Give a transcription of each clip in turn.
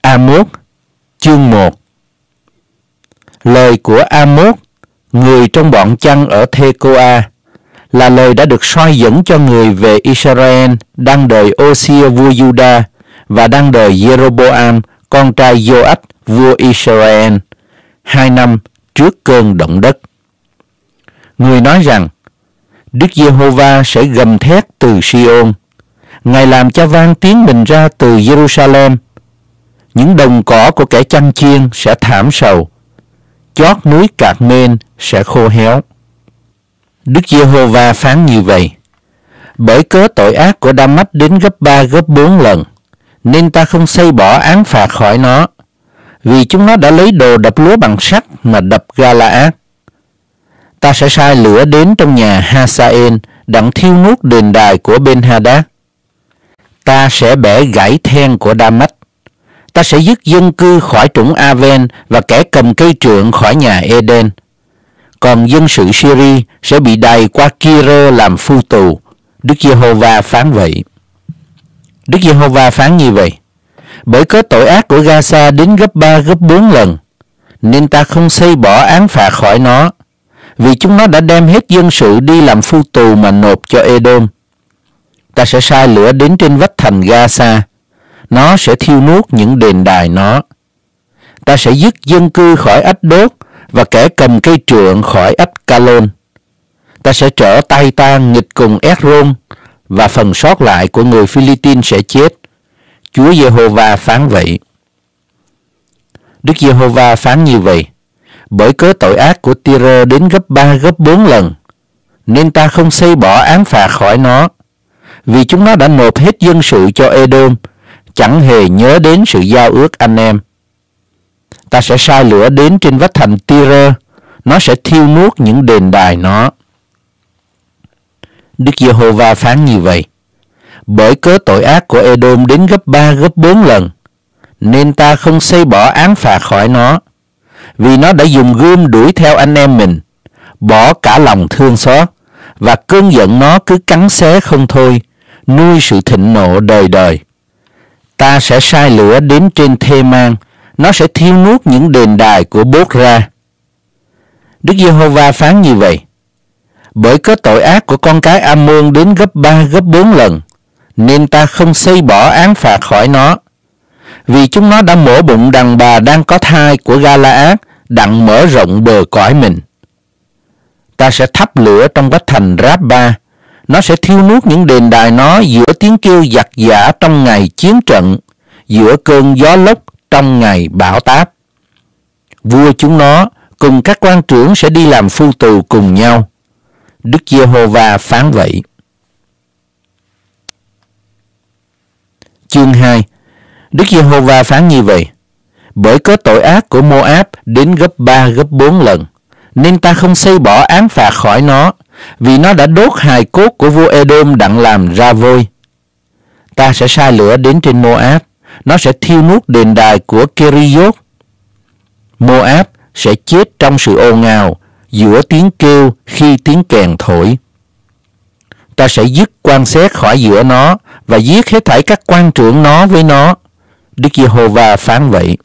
Amos, chương 1. Lời của Amos, người trong bọn chăn ở Tekoa, là lời đã được soi dẫn cho người về Israel đang đời Ô-xia vua Juda và đang đời Jeroboam con trai Joach vua Israel 2 năm trước cơn động đất. Người nói rằng Đức Giê-hô-va sẽ gầm thét từ Si-ôn, Ngài làm cho vang tiếng mình ra từ Jerusalem. Những đồng cỏ của kẻ chăn chiên sẽ thảm sầu, chót núi Cạc-mên sẽ khô héo. Đức Giê-hô-va phán như vậy: bởi cớ tội ác của Đa-mách đến gấp 3 gấp 4 lần, nên ta không xây bỏ án phạt khỏi nó, vì chúng nó đã lấy đồ đập lúa bằng sắt mà đập Ga-la-át. Ta sẽ sai lửa đến trong nhà Ha-sa-ên, đặng thiêu nuốt đền đài của Ben-ha-đát. Ta sẽ bẻ gãy then của Đa-mách. Ta sẽ dứt dân cư khỏi trũng A-ven và kẻ cầm cây trượng khỏi nhà Eden. Còn dân sự Syri sẽ bị đày qua Ki-rơ làm phu tù. Đức Giê-hô-va phán vậy. Đức Giê-hô-va phán như vậy: bởi cớ tội ác của Ga-sa đến gấp 3 gấp 4 lần, nên ta không xây bỏ án phạt khỏi nó, vì chúng nó đã đem hết dân sự đi làm phu tù mà nộp cho Edom. Ta sẽ sai lửa đến trên vách thành Ga-sa, nó sẽ thiêu nuốt những đền đài nó. Ta sẽ dứt dân cư khỏi Ách-đốt và kẻ cầm cây trượng khỏi Ách-ca-lôn. Ta sẽ trở tay ta nghịch cùng Ét-rôn, và phần sót lại của người Phi-li-tin sẽ chết. Chúa Giê-hô-va phán vậy. Đức Giê-hô-va phán như vậy: bởi cớ tội ác của Ti-rơ đến gấp 3 gấp 4 lần, nên ta không xây bỏ án phạt khỏi nó, vì chúng nó đã nộp hết dân sự cho Edom, chẳng hề nhớ đến sự giao ước anh em. Ta sẽ sai lửa đến trên vách thành Ti-rơ, nó sẽ thiêu nuốt những đền đài nó. Đức Giê-hô-va phán như vậy: bởi cớ tội ác của Edom đến gấp 3 gấp 4 lần, nên ta không xây bỏ án phạt khỏi nó, vì nó đã dùng gươm đuổi theo anh em mình, bỏ cả lòng thương xót, và cơn giận nó cứ cắn xé không thôi, nuôi sự thịnh nộ đời đời. Ta sẽ sai lửa đến trên Thê-man, nó sẽ thiêu nuốt những đền đài của Bốt-ra. Đức Giê-hô-va phán như vậy: bởi cớ tội ác của con cái A-môn đến gấp 3 gấp 4 lần, nên ta không xây bỏ án phạt khỏi nó, vì chúng nó đã mổ bụng đàn bà đang có thai của Ga-la-át, đặng mở rộng bờ cõi mình. Ta sẽ thắp lửa trong vách thành Ráp-ba, nó sẽ thiêu nuốt những đền đài nó giữa tiếng kêu giặc giã trong ngày chiến trận, giữa cơn gió lốc trong ngày bão táp. Vua chúng nó cùng các quan trưởng sẽ đi làm phu tù cùng nhau. Đức Giê-hô-va phán vậy. Chương 2. Đức Giê-hô-va phán như vậy: bởi cớ tội ác của Mô-áp đến gấp 3 gấp 4 lần, nên ta không xây bỏ án phạt khỏi nó, vì nó đã đốt hài cốt của vua Edom đặng làm ra vôi. Ta sẽ sai lửa đến trên Mô-áp, nó sẽ thiêu nuốt đền đài của Keriot. Mô-áp sẽ chết trong sự ồn ào, giữa tiếng kêu khi tiếng kèn thổi. Ta sẽ dứt quan xét khỏi giữa nó, và giết hết thảy các quan trưởng nó với nó. Đức Giê-hô-va phán vậy.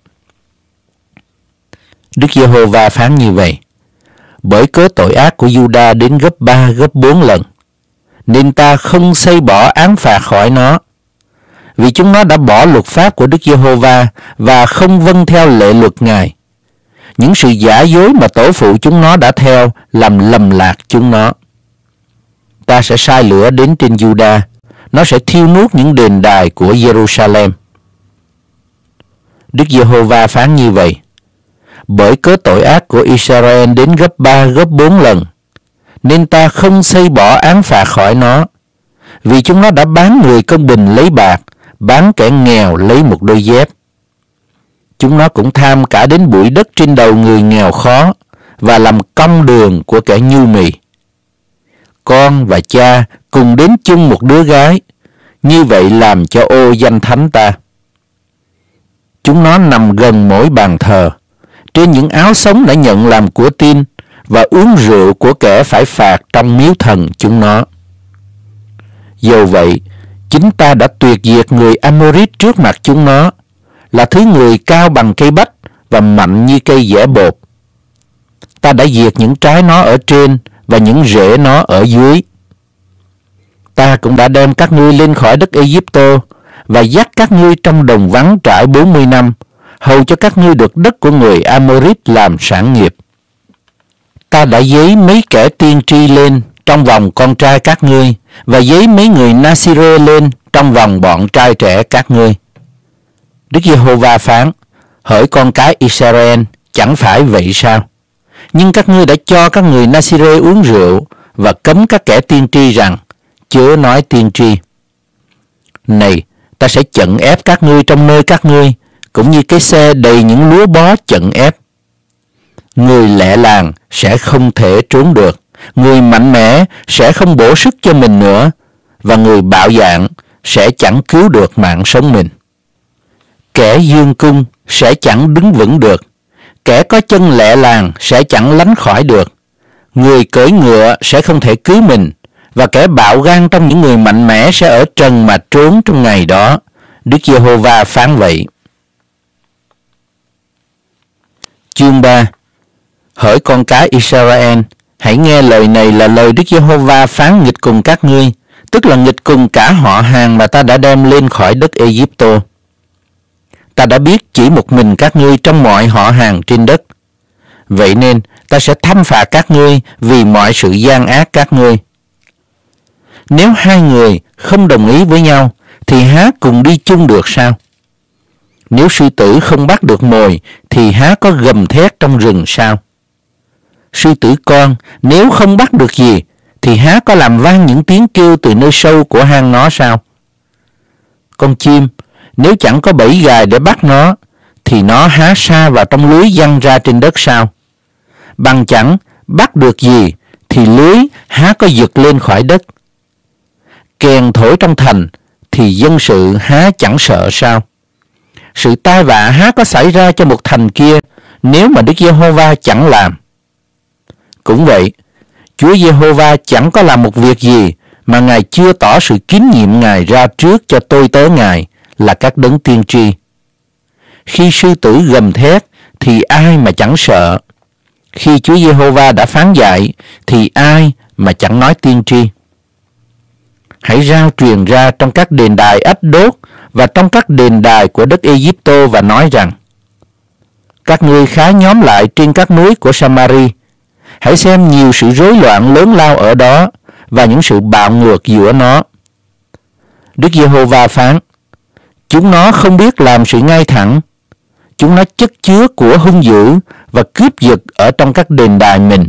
Đức Giê-hô-va phán như vậy: bởi cớ tội ác của Giu-đa đến gấp 3 gấp 4 lần, nên ta không xây bỏ án phạt khỏi nó, vì chúng nó đã bỏ luật pháp của Đức Giê-hô-va và không vâng theo lệ luật Ngài. Những sự giả dối mà tổ phụ chúng nó đã theo làm lầm lạc chúng nó. Ta sẽ sai lửa đến trên Giu-đa, nó sẽ thiêu nuốt những đền đài của Jerusalem. Đức Giê-hô-va phán như vậy: bởi cớ tội ác của Israel đến gấp 3 gấp 4 lần, nên ta không xây bỏ án phạt khỏi nó, vì chúng nó đã bán người công bình lấy bạc, bán kẻ nghèo lấy một đôi dép. Chúng nó cũng tham cả đến bụi đất trên đầu người nghèo khó, và làm cong đường của kẻ nhu mì. Con và cha cùng đến chung một đứa gái, như vậy làm cho ô danh thánh ta. Chúng nó nằm gần mỗi bàn thờ, trên những áo sống đã nhận làm của tin, và uống rượu của kẻ phải phạt trong miếu thần chúng nó. Dầu vậy, chính ta đã tuyệt diệt người Amorit trước mặt chúng nó, là thứ người cao bằng cây bách và mạnh như cây dẻ bột. Ta đã diệt những trái nó ở trên và những rễ nó ở dưới. Ta cũng đã đem các ngươi lên khỏi đất Ê-díp-tô và dắt các ngươi trong đồng vắng trải 40 năm, hầu cho các ngươi được đất của người Amorit làm sản nghiệp. Ta đã giấy mấy kẻ tiên tri lên trong vòng con trai các ngươi, và giấy mấy người Nasire lên trong vòng bọn trai trẻ các ngươi. Đức Giê-hô-va phán: hỡi con cái Israel, chẳng phải vậy sao? Nhưng các ngươi đã cho các người Nasire uống rượu và cấm các kẻ tiên tri rằng chớ nói tiên tri. Này, ta sẽ chận ép các ngươi trong nơi các ngươi, cũng như cái xe đầy những lúa bó chận ép. Người lẹ làng sẽ không thể trốn được, người mạnh mẽ sẽ không bổ sức cho mình nữa, và người bạo dạn sẽ chẳng cứu được mạng sống mình. Kẻ dương cung sẽ chẳng đứng vững được, kẻ có chân lẹ làng sẽ chẳng lánh khỏi được. Người cưỡi ngựa sẽ không thể cứu mình, và kẻ bạo gan trong những người mạnh mẽ sẽ ở trần mà trốn trong ngày đó. Đức Giê-hô-va phán vậy. Chương 3. Hỡi con cái Israel, hãy nghe lời này là lời Đức Giê-hô-va phán nghịch cùng các ngươi, tức là nghịch cùng cả họ hàng mà ta đã đem lên khỏi đất Ê-díp-tô. Ta đã biết chỉ một mình các ngươi trong mọi họ hàng trên đất. Vậy nên ta sẽ thăm phạt các ngươi vì mọi sự gian ác các ngươi. Nếu hai người không đồng ý với nhau, thì há cùng đi chung được sao? Nếu sư tử không bắt được mồi, thì há có gầm thét trong rừng sao? Sư tử con nếu không bắt được gì, thì há có làm vang những tiếng kêu từ nơi sâu của hang nó sao? Con chim nếu chẳng có bẫy gài để bắt nó, thì nó há sa vào trong lưới giăng ra trên đất sao? Bằng chẳng bắt được gì, thì lưới há có giật lên khỏi đất? Kèn thổi trong thành, thì dân sự há chẳng sợ sao? Sự tai vạ há có xảy ra cho một thành kia, nếu mà Đức Giê-hô-va chẳng làm? Cũng vậy, Chúa Giê-hô-va chẳng có làm một việc gì mà Ngài chưa tỏ sự tín nhiệm Ngài ra trước cho tôi tớ Ngài là các đấng tiên tri. Khi sư tử gầm thét thì ai mà chẳng sợ? Khi Chúa Giê-hô-va đã phán dạy thì ai mà chẳng nói tiên tri? Hãy rao truyền ra trong các đền đài Ách Đốt và trong các đền đài của đất Ê-díp-tô và nói rằng: các ngươi khá nhóm lại trên các núi của Sa-ma-ri. Hãy xem nhiều sự rối loạn lớn lao ở đó và những sự bạo ngược giữa nó. Đức Giê-hô-va phán: chúng nó không biết làm sự ngay thẳng. Chúng nó chất chứa của hung dữ và cướp giật ở trong các đền đài mình.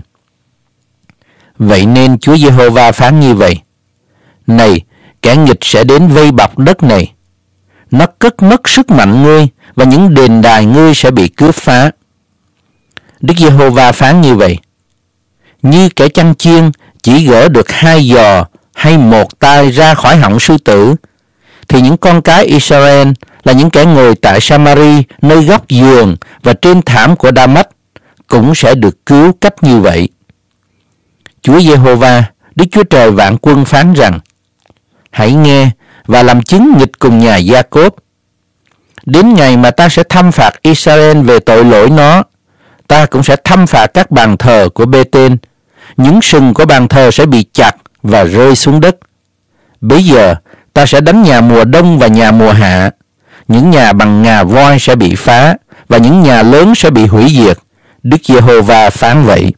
Vậy nên Chúa Giê-hô-va phán như vậy: này, kẻ nghịch sẽ đến vây bọc đất này. Nó cất mất sức mạnh ngươi, và những đền đài ngươi sẽ bị cướp phá. Đức Giê-hô-va phán như vậy: như kẻ chăn chiên chỉ gỡ được 2 giò hay 1 tai ra khỏi họng sư tử, thì những con cái Israel là những kẻ ngồi tại Sa-ma-ri, nơi góc giường và trên thảm của Đa-mách, cũng sẽ được cứu cách như vậy. Chúa Giê-hô-va, Đức Chúa Trời vạn quân phán rằng: hãy nghe và làm chứng nghịch cùng nhà Gia-cốp. Đến ngày mà ta sẽ thăm phạt Israel về tội lỗi nó, ta cũng sẽ thăm phạt các bàn thờ của Bê-tên. Những sừng của bàn thờ sẽ bị chặt và rơi xuống đất. Bấy giờ ta sẽ đánh nhà mùa đông và nhà mùa hạ. Những nhà bằng ngà voi sẽ bị phá, và những nhà lớn sẽ bị hủy diệt. Đức Giê-hô-va phán vậy.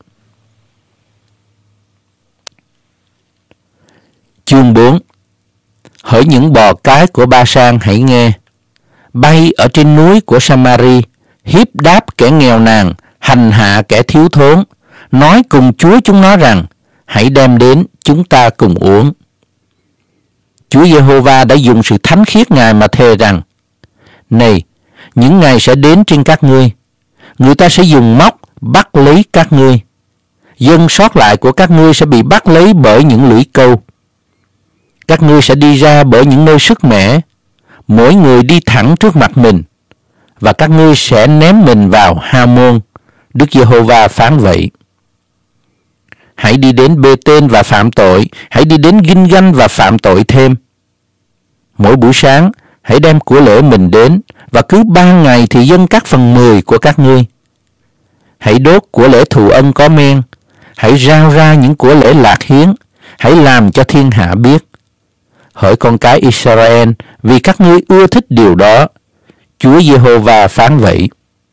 Chương 4. Hỡi những bò cái của Ba-san, hãy nghe. Bay ở trên núi của Sa-ma-ri, hiếp đáp kẻ nghèo nàn, hành hạ kẻ thiếu thốn, nói cùng Chúa chúng nó rằng: hãy đem đến, chúng ta cùng uống. Chúa Giê-hô-va đã dùng sự thánh khiết Ngài mà thề rằng: này, những ngày sẽ đến trên các ngươi, người ta sẽ dùng móc bắt lấy các ngươi. Dân sót lại của các ngươi sẽ bị bắt lấy bởi những lưỡi câu. Các ngươi sẽ đi ra bởi những nơi sức mẻ, mỗi người đi thẳng trước mặt mình, và các ngươi sẽ ném mình vào Ha-môn. Đức Giê-hô-va phán vậy. Hãy đi đến Bê-tên và phạm tội, hãy đi đến Ginh-ganh và phạm tội thêm. Mỗi buổi sáng, hãy đem của lễ mình đến, và cứ 3 ngày thì dâng các phần 10 của các ngươi. Hãy đốt của lễ thù ân có men, hãy rao ra những của lễ lạc hiến, hãy làm cho thiên hạ biết. Hỡi con cái Israel, vì các ngươi ưa thích điều đó, Chúa Giê-hô-va phán vậy.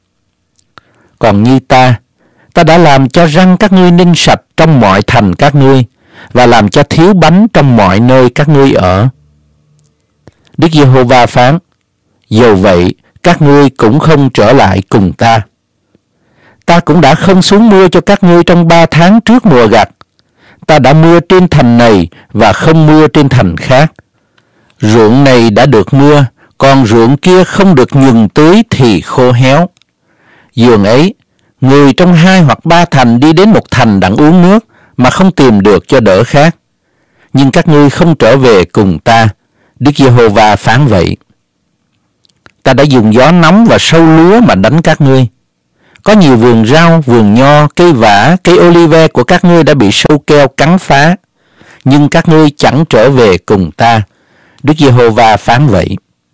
Còn như ta đã làm cho răng các ngươi ninh sạch trong mọi thành các ngươi, và làm cho thiếu bánh trong mọi nơi các ngươi ở. Đức Giê-hô-va phán, dầu vậy, các ngươi cũng không trở lại cùng ta. Ta cũng đã không xuống mưa cho các ngươi trong 3 tháng trước mùa gặt. Ta đã mưa trên thành này và không mưa trên thành khác. Ruộng này đã được mưa, còn ruộng kia không được nhuần tưới thì khô héo. Dường ấy, người trong 2 hoặc 3 thành đi đến một thành đặng uống nước, mà không tìm được cho đỡ khác. Nhưng các ngươi không trở về cùng ta, Đức Giê-hô-va phán vậy. Ta đã dùng gió nóng và sâu lúa mà đánh các ngươi. Có nhiều vườn rau, vườn nho, cây vả, cây olive của các ngươi đã bị sâu keo cắn phá, nhưng các ngươi chẳng trở về cùng ta, Đức Giê-hô-va phán vậy.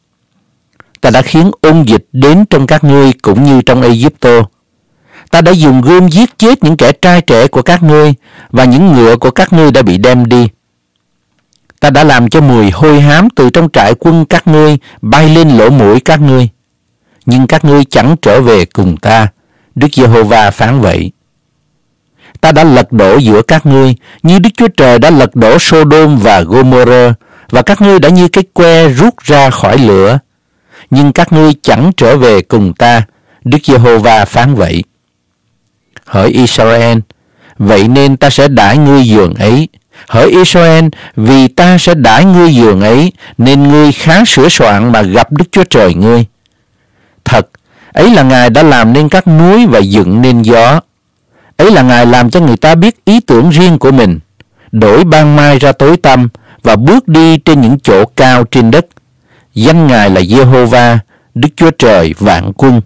Ta đã khiến ôn dịch đến trong các ngươi cũng như trong Ai-cập. Ta đã dùng gươm giết chết những kẻ trai trẻ của các ngươi, và những ngựa của các ngươi đã bị đem đi. Ta đã làm cho mùi hôi hám từ trong trại quân các ngươi bay lên lỗ mũi các ngươi, nhưng các ngươi chẳng trở về cùng ta, Đức Giê-hô-va phán vậy. Ta đã lật đổ giữa các ngươi như Đức Chúa Trời đã lật đổ Sô-đôm và Gô-mô-rơ, và các ngươi đã như cái que rút ra khỏi lửa, nhưng các ngươi chẳng trở về cùng ta, Đức Giê-hô-va phán vậy. Hỡi Israel, vậy nên ta sẽ đãi ngươi giường ấy. Hỡi Israel, vì ta sẽ đãi ngươi giường ấy, nên ngươi khá sửa soạn mà gặp Đức Chúa Trời ngươi. Thật, ấy là Ngài đã làm nên các núi và dựng nên gió. Ấy là Ngài làm cho người ta biết ý tưởng riêng của mình, đổi ban mai ra tối tăm, và bước đi trên những chỗ cao trên đất. Danh Ngài là Giê-hô-va, Đức Chúa Trời vạn quân.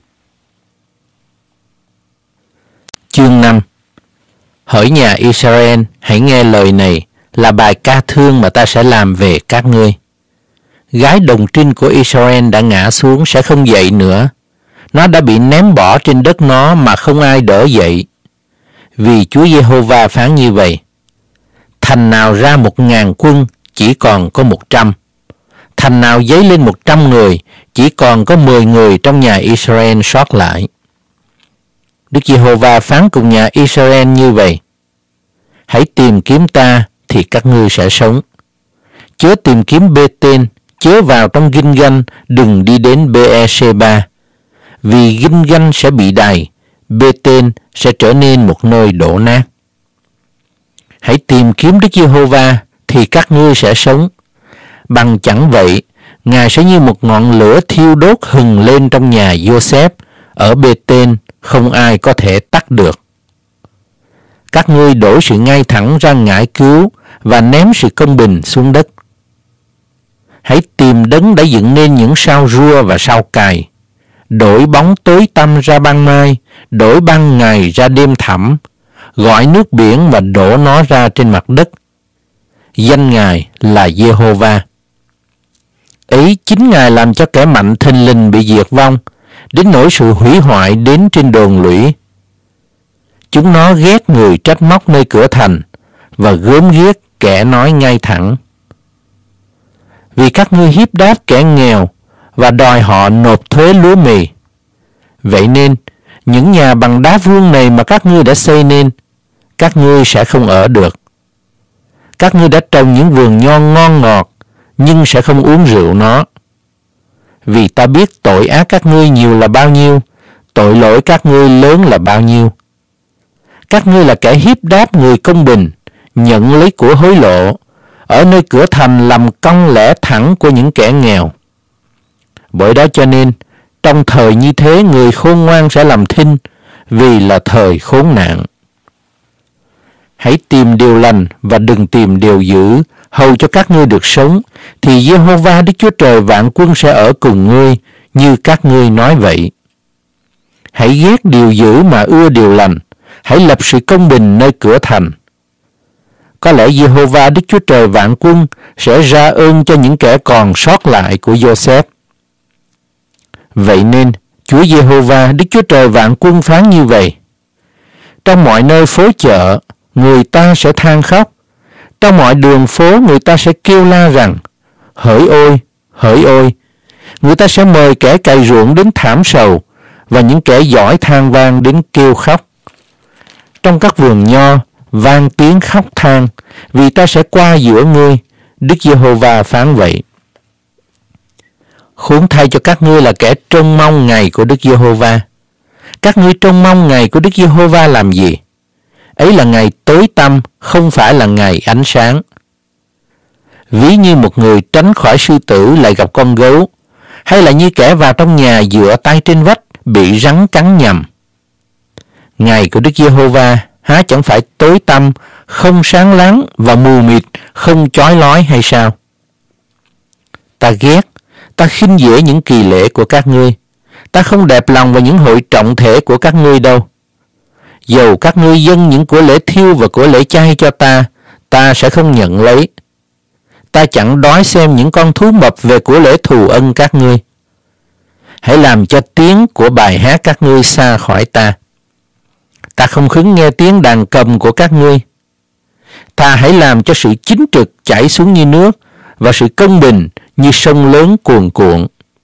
Chương 5. Hỡi nhà Israel, hãy nghe lời này, là bài ca thương mà ta sẽ làm về các ngươi. Gái đồng trinh của Israel đã ngã xuống, sẽ không dậy nữa. Nó đã bị ném bỏ trên đất nó mà không ai đỡ dậy. Vì Chúa Giê-hô-va phán như vậy. Thành nào ra 1000 quân, chỉ còn có 100. Thành nào dấy lên 100 người, chỉ còn có 10 người trong nhà Israel sót lại. Đức Giê-hô-va phán cùng nhà Israel như vậy. Hãy tìm kiếm ta, thì các ngươi sẽ sống. Chớ tìm kiếm Bê-tên, chớ vào trong Ginh-ganh, đừng đi đến Bê-e-sê-ba. Vì Ginh-ganh sẽ bị đày, Bê-tên sẽ trở nên một nơi đổ nát. Hãy tìm kiếm Đức Giê-hô-va, thì các ngươi sẽ sống. Bằng chẳng vậy, Ngài sẽ như một ngọn lửa thiêu đốt hừng lên trong nhà Giô-xép, ở Bê-tên không ai có thể tắt được. Các ngươi đổi sự ngay thẳng ra ngải cứu, và ném sự công bình xuống đất. Hãy tìm Đấng đã dựng nên những sao rua và sao cài, đổi bóng tối tăm ra ban mai, đổi ban ngày ra đêm thẳm, gọi nước biển và đổ nó ra trên mặt đất. Danh Ngài là Giê-hô-va. Ấy chính Ngài làm cho kẻ mạnh thình lình bị diệt vong, đến nỗi sự hủy hoại đến trên đồn lũy. Chúng nó ghét người trách móc nơi cửa thành, và gớm ghiếc kẻ nói ngay thẳng. Vì các ngươi hiếp đáp kẻ nghèo, và đòi họ nộp thuế lúa mì. Vậy nên, những nhà bằng đá vuông này mà các ngươi đã xây nên, các ngươi sẽ không ở được. Các ngươi đã trồng những vườn nho ngon ngọt, nhưng sẽ không uống rượu nó. Vì ta biết tội ác các ngươi nhiều là bao nhiêu, tội lỗi các ngươi lớn là bao nhiêu. Các ngươi là kẻ hiếp đáp người công bình, nhận lấy của hối lộ, ở nơi cửa thành làm cong lẽ thẳng của những kẻ nghèo. Bởi đó cho nên, trong thời như thế người khôn ngoan sẽ làm thinh, vì là thời khốn nạn. Hãy tìm điều lành và đừng tìm điều dữ, hầu cho các ngươi được sống, thì Giê-hô-va Đức Chúa Trời vạn quân sẽ ở cùng ngươi, như các ngươi nói vậy. Hãy ghét điều dữ mà ưa điều lành, hãy lập sự công bình nơi cửa thành. Có lẽ Giê-hô-va Đức Chúa Trời vạn quân sẽ ra ơn cho những kẻ còn sót lại của Giô-xép. Vậy nên, Chúa Giê-hô-va, Đức Chúa Trời vạn quân phán như vậy: trong mọi nơi phố chợ, người ta sẽ than khóc. Trong mọi đường phố, người ta sẽ kêu la rằng: hỡi ôi, hỡi ôi! Người ta sẽ mời kẻ cày ruộng đến thảm sầu, và những kẻ giỏi than vang đến kêu khóc. Trong các vườn nho, vang tiếng khóc than, vì ta sẽ qua giữa ngươi, Đức Giê-hô-va phán vậy. Khốn thay cho các ngươi là kẻ trông mong ngày của Đức Giê-hô-va. Các ngươi trông mong ngày của Đức Giê-hô-va làm gì? Ấy là ngày tối tăm, không phải là ngày ánh sáng. Ví như một người tránh khỏi sư tử lại gặp con gấu, hay là như kẻ vào trong nhà dựa tay trên vách bị rắn cắn nhầm. Ngày của Đức Giê-hô-va há chẳng phải tối tăm, không sáng láng và mù mịt, không chói lói hay sao? Ta ghét, ta khinh dễ những kỳ lễ của các ngươi. Ta không đẹp lòng vào những hội trọng thể của các ngươi đâu. Dầu các ngươi dâng những của lễ thiêu và của lễ chay cho ta, ta sẽ không nhận lấy. Ta chẳng đói xem những con thú mập về của lễ thù ân các ngươi. Hãy làm cho tiếng của bài hát các ngươi xa khỏi ta. Ta không khứng nghe tiếng đàn cầm của các ngươi. Ta hãy làm cho sự chính trực chảy xuống như nước, và sự công bình như sông lớn cuồn cuộn.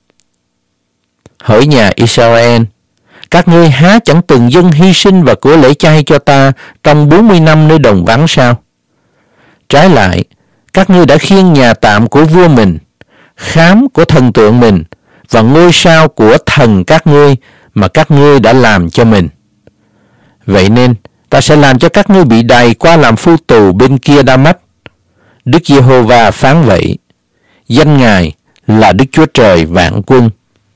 Hỡi nhà Israel, các ngươi há chẳng từng dâng hy sinh và của lễ chay cho ta trong 40 năm nơi đồng vắng sao? Trái lại, các ngươi đã khiêng nhà tạm của vua mình, khám của thần tượng mình, và ngôi sao của thần các ngươi mà các ngươi đã làm cho mình. Vậy nên, ta sẽ làm cho các ngươi bị đày qua làm phu tù bên kia Đa-mách. Đức Giê-hô-va phán vậy. Danh Ngài là Đức Chúa Trời vạn quân.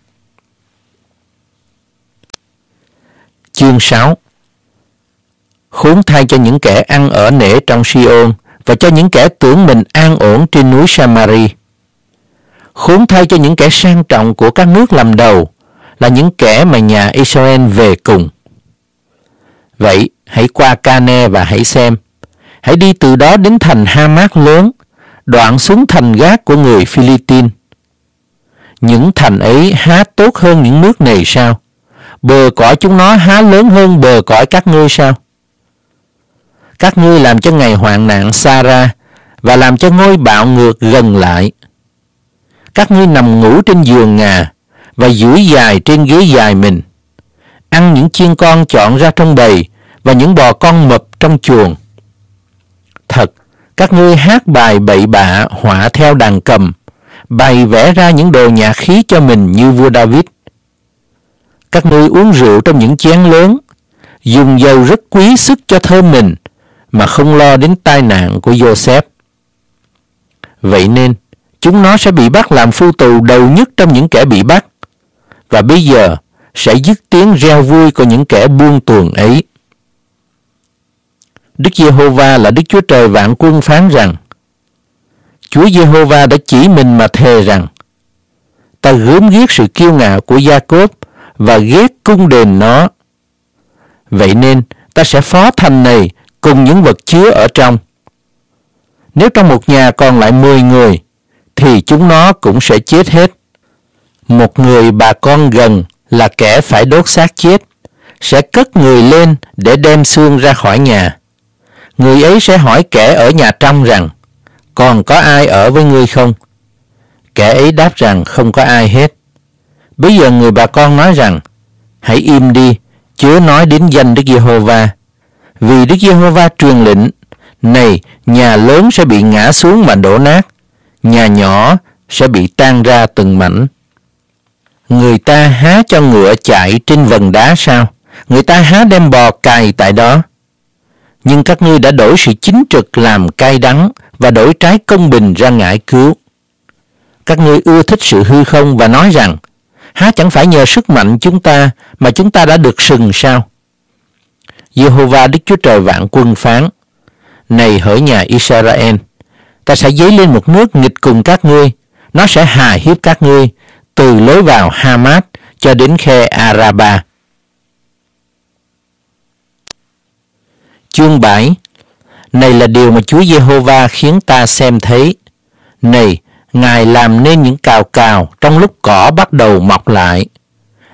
Chương 6. Khốn thay cho những kẻ ăn ở nể trong Si-ôn, và cho những kẻ tưởng mình an ổn trên núi Sa-ma-ri. Khốn thay cho những kẻ sang trọng của các nước làm đầu, là những kẻ mà nhà Israel về cùng. Vậy, hãy qua Ca-ne và hãy xem. Hãy đi từ đó đến thành Ha-mát lớn, đoạn xuống thành Gát của người Phi-li-tin. Những thành ấy há tốt hơn những nước này sao? Bờ cõi chúng nó há lớn hơn bờ cõi các ngươi sao? Các ngươi làm cho ngày hoạn nạn xa ra, và làm cho ngôi bạo ngược gần lại. Các ngươi nằm ngủ trên giường ngà, và duỗi dài trên ghế dài mình, ăn những chiên con chọn ra trong bầy, và những bò con mập trong chuồng. Thật, các ngươi hát bài bậy bạ họa theo đàn cầm, bày vẽ ra những đồ nhạc khí cho mình như vua David. Các ngươi uống rượu trong những chén lớn, dùng dầu rất quý sức cho thơm mình, mà không lo đến tai nạn của Joseph. Vậy nên, chúng nó sẽ bị bắt làm phu tù đầu nhất trong những kẻ bị bắt, và bây giờ sẽ dứt tiếng reo vui của những kẻ buông tuồng ấy. Đức Giê-hô-va là Đức Chúa Trời vạn quân phán rằng: Chúa Giê-hô-va đã chỉ mình mà thề rằng: ta gớm ghét sự kiêu ngạo của Gia-cốp và ghét cung đền nó. Vậy nên ta sẽ phó thành này cùng những vật chứa ở trong. Nếu trong một nhà còn lại 10 người, thì chúng nó cũng sẽ chết hết. Một người bà con gần là kẻ phải đốt xác chết, sẽ cất người lên để đem xương ra khỏi nhà. Người ấy sẽ hỏi kẻ ở nhà trong rằng: còn có ai ở với ngươi không? Kẻ ấy đáp rằng không có ai hết. Bây giờ người bà con nói rằng: hãy im đi, chớ nói đến danh Đức Giê-hô-va. Vì Đức Giê-hô-va truyền lệnh: này, nhà lớn sẽ bị ngã xuống mà đổ nát, nhà nhỏ sẽ bị tan ra từng mảnh. Người ta há cho ngựa chạy trên vần đá sao? Người ta há đem bò cày tại đó. Nhưng các ngươi đã đổi sự chính trực làm cay đắng, và đổi trái công bình ra ngải cứu. Các ngươi ưa thích sự hư không và nói rằng: há chẳng phải nhờ sức mạnh chúng ta mà chúng ta đã được sừng sao? Giê-hô-va Đức Chúa Trời vạn quân phán: này hỡi nhà Israel, ta sẽ dấy lên một nước nghịch cùng các ngươi, nó sẽ hà hiếp các ngươi từ lối vào Ha-mát cho đến khe Araba. Chương 7. Này là điều mà Chúa Giê-hô-va khiến ta xem thấy. Này, Ngài làm nên những cào cào trong lúc cỏ bắt đầu mọc lại,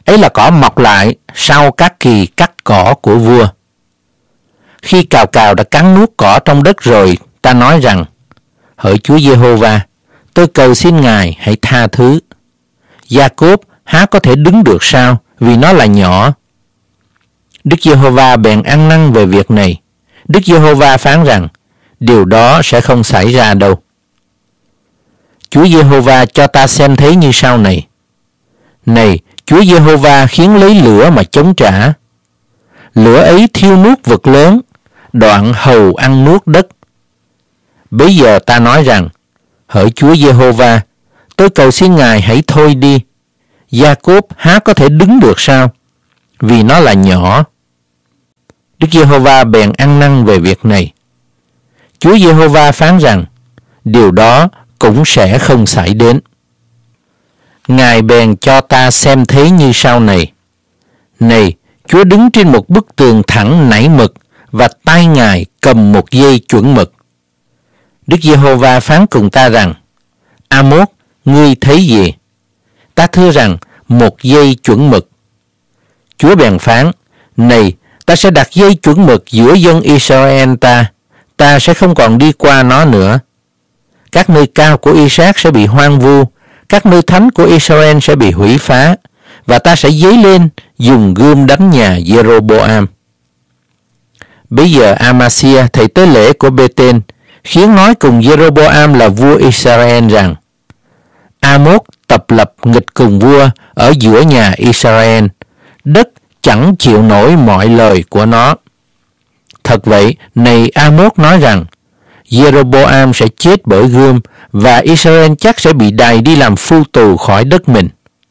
ấy là cỏ mọc lại sau các kỳ cắt cỏ của vua. Khi cào cào đã cắn nuốt cỏ trong đất rồi, ta nói rằng, hỡi Chúa Giê-hô-va, tôi cầu xin Ngài hãy tha thứ. Gia-cốp há có thể đứng được sao, vì nó là nhỏ. Đức Giê-hô-va bèn ăn năn về việc này. Đức Giê-hô-va phán rằng, điều đó sẽ không xảy ra đâu. Chúa Giê-hô-va cho ta xem thấy như sau này. Này, Chúa Giê-hô-va khiến lấy lửa mà chống trả. Lửa ấy thiêu nuốt vực lớn, đoạn hầu ăn nuốt đất. Bấy giờ ta nói rằng, hỡi Chúa Giê-hô-va, tôi cầu xin Ngài hãy thôi đi. Gia-cốp há có thể đứng được sao, vì nó là nhỏ. Đức Giê-hô-va bèn ăn năn về việc này. Chúa Giê-hô-va phán rằng, điều đó cũng sẽ không xảy đến. Ngài bèn cho ta xem thấy như sau này. Này, Chúa đứng trên một bức tường thẳng nảy mực, và tay Ngài cầm một dây chuẩn mực. Đức Giê-hô-va phán cùng ta rằng, A-mốt, ngươi thấy gì? Ta thưa rằng, một dây chuẩn mực. Chúa bèn phán, này, ta sẽ đặt dây chuẩn mực giữa dân Israel ta sẽ không còn đi qua nó nữa. Các nơi cao của Isaac sẽ bị hoang vu, các nơi thánh của Israel sẽ bị hủy phá, và ta sẽ dấy lên dùng gươm đánh nhà Jeroboam. Bây giờ Amasia, thầy tế lễ của Bê-tên, khiến nói cùng Jeroboam là vua Israel rằng, A-mốt tập lập nghịch cùng vua ở giữa nhà Israel, đất chẳng chịu nổi mọi lời của nó. Thật vậy, này A-mốt nói rằng, Jeroboam sẽ chết bởi gươm, và Israel chắc sẽ bị đày đi làm phu tù khỏi đất mình.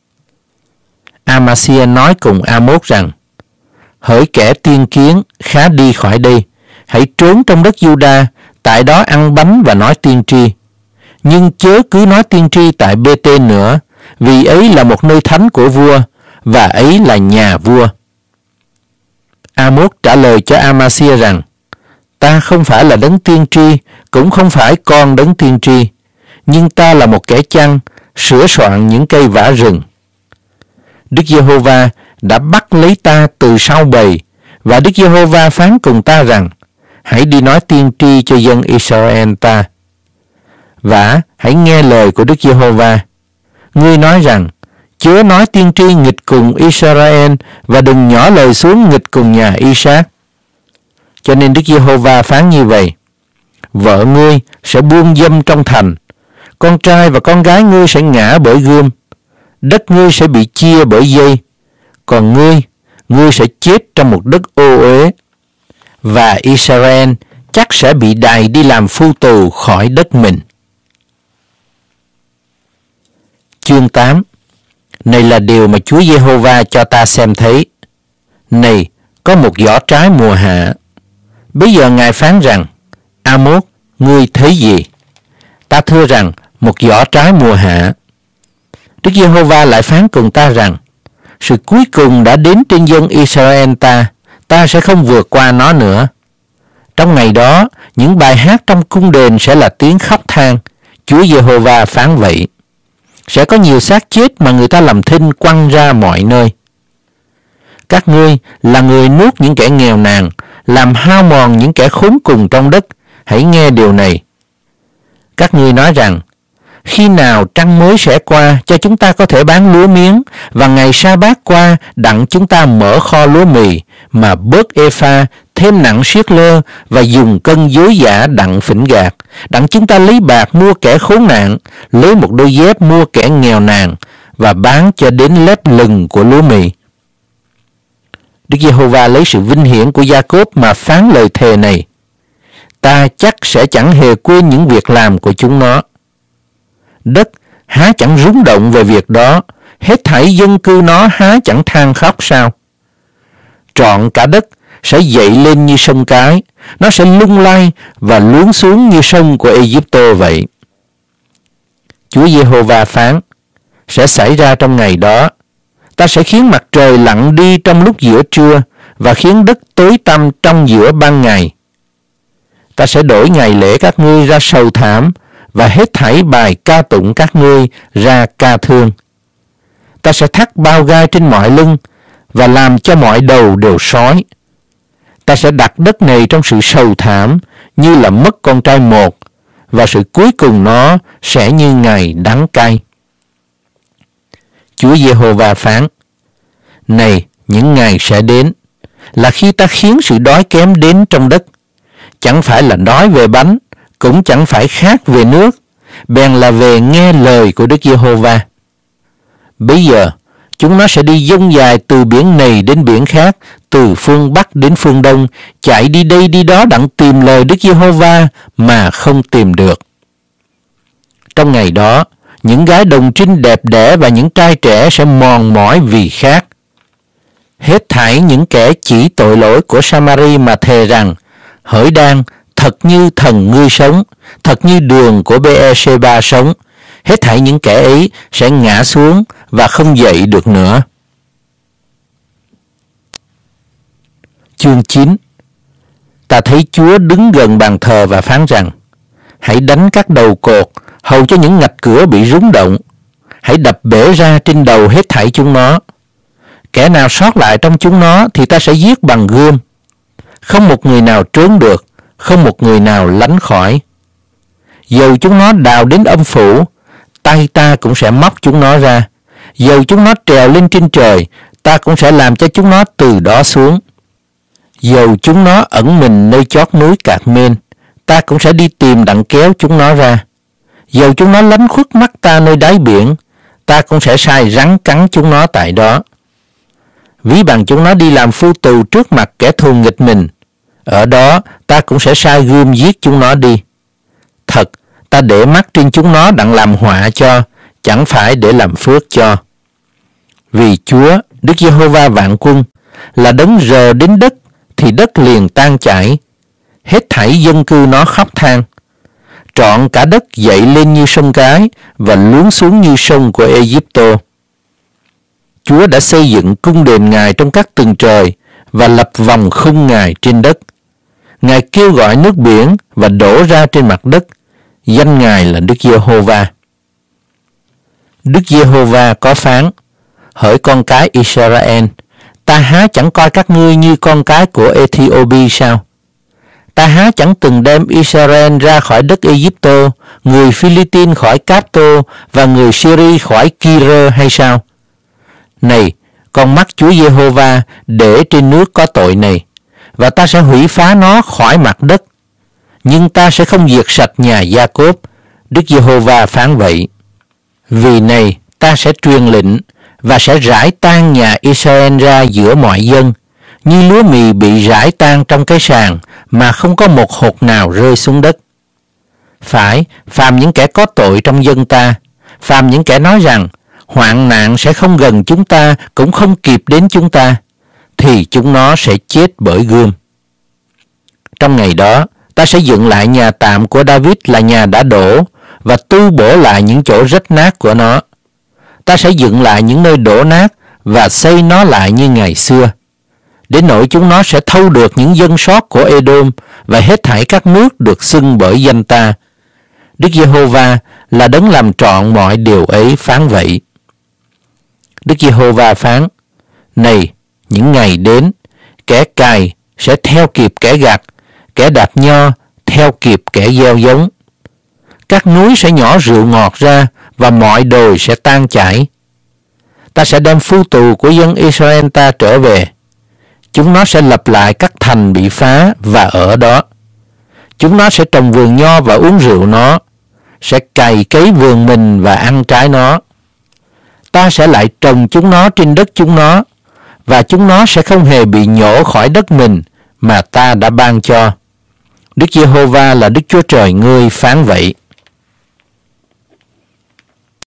Amasia nói cùng A-mốt rằng, hỡi kẻ tiên kiến, khá đi khỏi đây, hãy trốn trong đất Giu-đa, tại đó ăn bánh và nói tiên tri. Nhưng chớ cứ nói tiên tri tại Bê-tên nữa, vì ấy là một nơi thánh của vua, và ấy là nhà vua. A-mốt trả lời cho Amasia rằng, ta không phải là đấng tiên tri, cũng không phải con đấng tiên tri, nhưng ta là một kẻ chăn, sửa soạn những cây vả rừng. Đức Giê-hô-va đã bắt lấy ta từ sau bầy, và Đức Giê-hô-va phán cùng ta rằng, hãy đi nói tiên tri cho dân Israel ta. Và hãy nghe lời của Đức Giê-hô-va. Ngươi nói rằng, chớ nói tiên tri nghịch cùng Israel, và đừng nhỏ lời xuống nghịch cùng nhà Isaac. Cho nên Đức Giê-hô-va phán như vậy, vợ ngươi sẽ buông dâm trong thành, con trai và con gái ngươi sẽ ngã bởi gươm, đất ngươi sẽ bị chia bởi dây, còn ngươi sẽ chết trong một đất ô uế, và Israel chắc sẽ bị đày đi làm phu tù khỏi đất mình. Chương 8. Này là điều mà Chúa Giê-hô-va cho ta xem thấy. Này, có một giỏ trái mùa hạ. Bây giờ Ngài phán rằng, A-mốt, ngươi thấy gì? Ta thưa rằng, một giỏ trái mùa hạ. Đức Giê-hô-va lại phán cùng ta rằng, sự cuối cùng đã đến trên dân Israel ta sẽ không vượt qua nó nữa. Trong ngày đó, những bài hát trong cung đền sẽ là tiếng khóc than. Chúa Giê-hô-va phán vậy. Sẽ có nhiều xác chết mà người ta làm thinh quăng ra mọi nơi. Các ngươi là người nuốt những kẻ nghèo nàn, làm hao mòn những kẻ khốn cùng trong đất. Hãy nghe điều này. Các ngươi nói rằng, khi nào trăng mới sẽ qua cho chúng ta có thể bán lúa miếng, và ngày sa bát qua đặng chúng ta mở kho lúa mì, mà bớt ê-pha, thêm nặng siết lơ, và dùng cân dối giả đặng phỉnh gạt, đặng chúng ta lấy bạc mua kẻ khốn nạn, lấy một đôi dép mua kẻ nghèo nàn, và bán cho đến lép lừng của lúa mì. Đức Giê-hô-va lấy sự vinh hiển của Gia-cốp mà phán lời thề này. Ta chắc sẽ chẳng hề quên những việc làm của chúng nó. Đất há chẳng rúng động về việc đó, hết thảy dân cư nó há chẳng than khóc sao? Trọn cả đất sẽ dậy lên như sông Cái, nó sẽ lung lay và luống xuống như sông của Ê-díp-tô vậy. Chúa Giê-hô-va phán, sẽ xảy ra trong ngày đó, ta sẽ khiến mặt trời lặn đi trong lúc giữa trưa, và khiến đất tối tăm trong giữa ban ngày. Ta sẽ đổi ngày lễ các ngươi ra sầu thảm, và hết thảy bài ca tụng các ngươi ra ca thương. Ta sẽ thắt bao gai trên mọi lưng và làm cho mọi đầu đều sói. Ta sẽ đặt đất này trong sự sầu thảm như là mất con trai một, và sự cuối cùng nó sẽ như ngày đắng cay. Chúa Giê-hô-va phán: Này, những ngày sẽ đến, là khi ta khiến sự đói kém đến trong đất, chẳng phải là đói về bánh, cũng chẳng phải khát về nước, bèn là về nghe lời của Đức Giê-hô-va. Bây giờ, chúng nó sẽ đi dông dài từ biển này đến biển khác, từ phương Bắc đến phương Đông, chạy đi đây đi đó đặng tìm lời Đức Giê-hô-va mà không tìm được. Trong ngày đó, những gái đồng trinh đẹp đẽ và những trai trẻ sẽ mòn mỏi vì khát. Hết thảy những kẻ chỉ tội lỗi của Sa-ma-ri mà thề rằng: Hỡi đang, thật như thần ngươi sống, thật như đường của Bê-e-sê-ba sống. Hết thảy những kẻ ấy sẽ ngã xuống và không dậy được nữa. Chương 9. Ta thấy Chúa đứng gần bàn thờ và phán rằng: Hãy đánh các đầu cột, hầu cho những ngạch cửa bị rúng động. Hãy đập bể ra trên đầu hết thảy chúng nó. Kẻ nào sót lại trong chúng nó thì ta sẽ giết bằng gươm. Không một người nào trốn được, không một người nào lánh khỏi. Dầu chúng nó đào đến âm phủ, tay ta cũng sẽ móc chúng nó ra. Dầu chúng nó trèo lên trên trời, ta cũng sẽ làm cho chúng nó từ đó xuống. Dầu chúng nó ẩn mình nơi chót núi Cạc Mên, ta cũng sẽ đi tìm đặng kéo chúng nó ra. Dầu chúng nó lánh khuất mắt ta nơi đáy biển, ta cũng sẽ sai rắn cắn chúng nó tại đó. Ví bằng chúng nó đi làm phu tù trước mặt kẻ thù nghịch mình, ở đó ta cũng sẽ sai gươm giết chúng nó đi. Thật, ta để mắt trên chúng nó đặng làm họa cho, chẳng phải để làm phước cho. Vì Chúa, Đức Giê-hô-va vạn quân, là đấng rờ đến đất, thì đất liền tan chảy. Hết thảy dân cư nó khóc than. Trọn cả đất dậy lên như sông Cái và luống xuống như sông của Ê-díp-tô. Chúa đã xây dựng cung đền Ngài trong các tầng trời và lập vòng khung Ngài trên đất. Ngài kêu gọi nước biển và đổ ra trên mặt đất. Danh Ngài là Đức Giê-hô-va. Đức Giê-hô-va có phán: Hỡi con cái Israel, ta há chẳng coi các ngươi như con cái của Ê-thi-ô-bi sao? Ta há chẳng từng đem Israel ra khỏi đất Ê-díp-tô, người Phi-li-tin khỏi Cáp-tô và người Sy-ri khỏi Ki-rơ hay sao? Này, con mắt Chúa Giê-hô-va để trên nước có tội này, và ta sẽ hủy phá nó khỏi mặt đất. Nhưng ta sẽ không diệt sạch nhà Gia-cốp, Đức Giê-hô-va phán vậy. Vì này, ta sẽ truyền lệnh và sẽ rải tan nhà Israel ra giữa mọi dân, như lúa mì bị rải tan trong cái sàn mà không có một hột nào rơi xuống đất. Phải, phàm những kẻ có tội trong dân ta, phàm những kẻ nói rằng hoạn nạn sẽ không gần chúng ta, cũng không kịp đến chúng ta, thì chúng nó sẽ chết bởi gươm. Trong ngày đó, ta sẽ dựng lại nhà tạm của David là nhà đã đổ, và tu bổ lại những chỗ rách nát của nó. Ta sẽ dựng lại những nơi đổ nát và xây nó lại như ngày xưa. Đến nỗi chúng nó sẽ thâu được những dân sót của Edom và hết thảy các nước được xưng bởi danh ta. Đức Giê-hô-va là đấng làm trọn mọi điều ấy phán vậy. Đức Giê-hô-va phán: Này, những ngày đến, kẻ cày sẽ theo kịp kẻ gặt, kẻ đạp nho theo kịp kẻ gieo giống. Các núi sẽ nhỏ rượu ngọt ra và mọi đồi sẽ tan chảy. Ta sẽ đem phu tù của dân Israel ta trở về. Chúng nó sẽ lập lại các thành bị phá và ở đó. Chúng nó sẽ trồng vườn nho và uống rượu nó, sẽ cày cấy vườn mình và ăn trái nó. Ta sẽ lại trồng chúng nó trên đất chúng nó, và chúng nó sẽ không hề bị nhổ khỏi đất mình mà ta đã ban cho. Đức Giê-hô-va là Đức Chúa Trời ngươi phán vậy.